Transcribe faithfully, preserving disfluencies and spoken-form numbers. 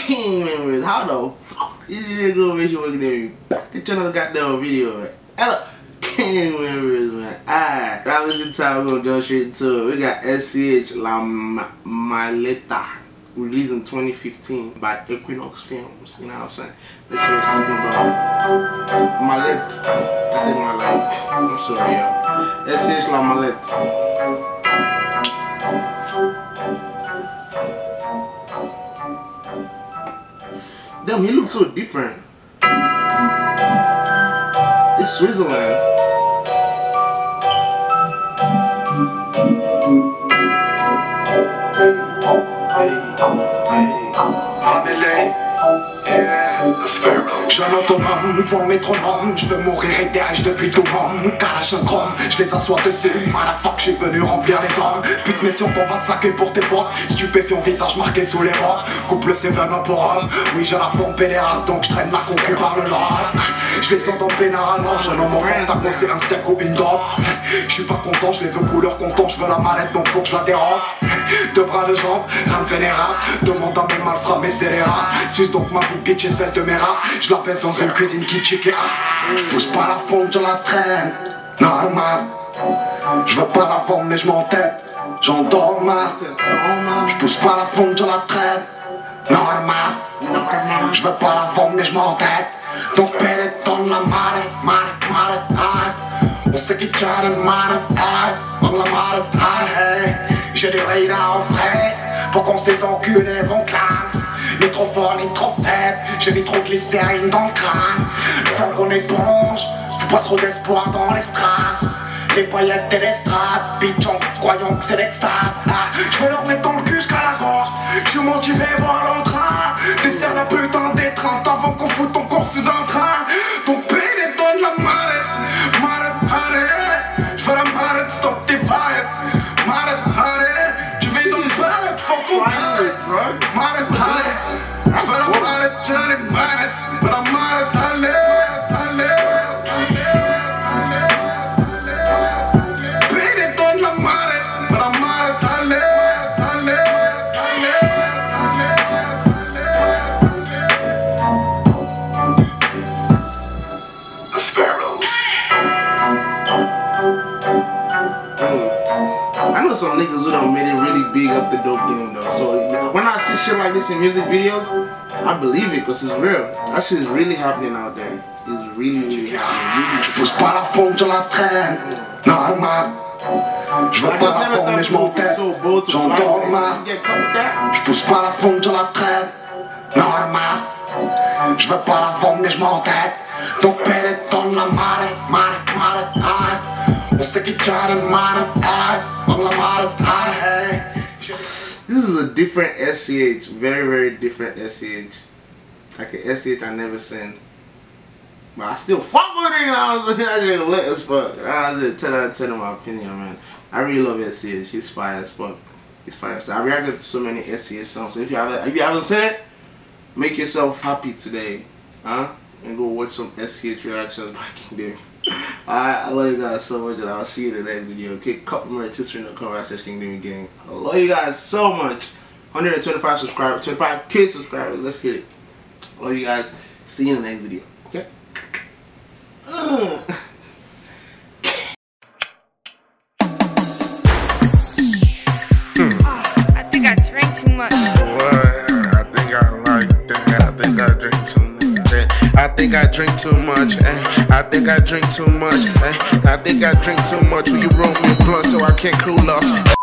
King Memories. How the fuck is this nigga bitch working at me? Back to another goddamn video, man. Hello, King Memories, man. Alright, that was the time. We're gonna jump straight into it. We got S C H La Maleta, released in twenty fifteen by Equinox Films. You know what I'm saying? Let's see what's talking about. Malette. I said Malette. I'm sorry, yo. S C H La Malette. Damn, he looks so different. It's Switzerland. Je un autonome devant le métronome. Je veux mourir et derrière depuis tout le monde. Calage un chrome, je les assois dessus. Motherfuck, je suis venu remplir les dents. Pute méfiant, on va te saquer pour tes fautes. Stupéfiant, visage marqué sous les bras. Couple Seven pour homme. Oui, j'ai la forme pédéraste, donc je traîne la concu par le nord. Je les sens dans le pénalement. Je n'en m'en fais t'as c'est un steak ou une dope. Je suis pas content, je les veux couleur content. Je veux la mallette, donc faut que je la dérobe. Deux bras de jambes, rien de vénérable. Demande à mes malfrats, mais c'est les rats. Suce donc ma vie bitch et celle de mes rats. Je la pèse dans une cuisine qui chick et ah. Je pousse pas la fonte, je la traîne. Normal. Je veux pas la vendre, mais je m'entête. J'endors mal. Je pousse pas la fonte, je la traîne. Normal. Je veux pas la vendre, mais je m'entête. Donc péléton la marée, marée, marée, aïe. On sait qui tient le marée, aïe. On la marée, aïe. J'ai des rires en frais pour qu'on ces enculés vont clams. Ni trop fort ni trop faible, j'ai mis trop de glycérine dans le crâne. Sans qu'on éponge, faut pas trop d'espoir dans les strass. Les paillettes et les strass, bitch en croyant que c'est l'extase. Ah, je vais leur mettre dans le cul jusqu'à la gorge. Je suis motivé voir l'entrain. Desserre la putain d'étreinte avant qu'on foute ton corps sous un train. Ton pédé donne la mallette, mallette, allez. Je veux la mallette, stop tes vaillettes. Mallette, allez. Tu vais dans le vaillette, faut qu'on arrête. Mallette, allez. Je veux la mallette, j'ai les mallettes. Je veux la mallette, allez, allez, allez, allez. Pédé donne la mallette. Je veux la mallette, allez, allez, allez, allez. The Sparrows. I know some niggas who done made it really big off the dope game though. So when I see shit like this in music videos, I believe it because it's real. That shit is really happening out there. It's really, really happening. Je pousse pas la fonte, je la traîne. Normal. Je veux pas la fonte, mais je m'entête. J'endors mal. Je pousse pas la fonte, je la traîne. Normal. Je veux pas la vendre, mais je m'entête. Donc péléton la marée, marée, marée, aïe. On sait qui tient le marée, aïe. On la marée, aïe. This is a different S C H, very very different S C H. Like an S C H I never seen. But I still fuck with it, you know what I'm saying? I just lit as fuck. I was just ten out of ten in my opinion, man. I really love S C H, he's fire as fuck. He's fire. So I reacted to so many S C H songs. So if you haven't, if you haven't seen it, make yourself happy today, huh? And go watch some S C H reactions back in there. Alright, I love you guys so much and I'll see you in the next video. Okay, couple more tips in the comment section, King Gang. I love you guys so much. one hundred twenty-five subscribers, twenty-five K subscribers. Let's get it. I love you guys. See you in the next video. Okay? Uh. I think I drank too much. What? I think I like that. I think I drink too much. I think I drink too much. Eh? I think I drink too much. Eh? I think I drink too much. Will you roll me a blunt so I can't cool off?